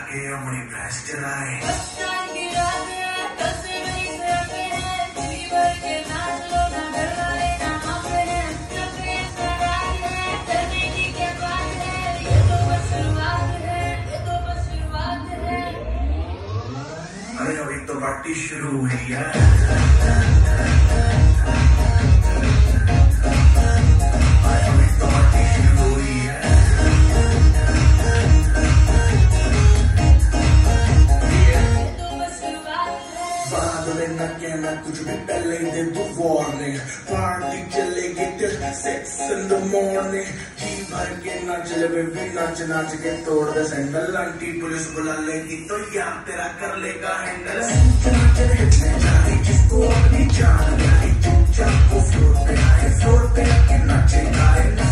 जाके अपनी भैंस चराए। अरे अभी तो पार्टी शुरू हुई है। अभी तो पार्टी शुरू हुई है। ना कहना कुछ भी पहले दे दो वार्निंग। पार्टी चलेगी till 6 in the morning। जी भर के नाच ले बेबी, नाच नाच के तोड़ दे सैंडल। आंटी पुलिस बुला लेगी तो यार तेरा कर लेगा हैंडल। हिटने जाए जिसको अपनी जान आई, चुपचाप वो फ्लोर पे आए, फ्लोर पे आके नाचे गाए।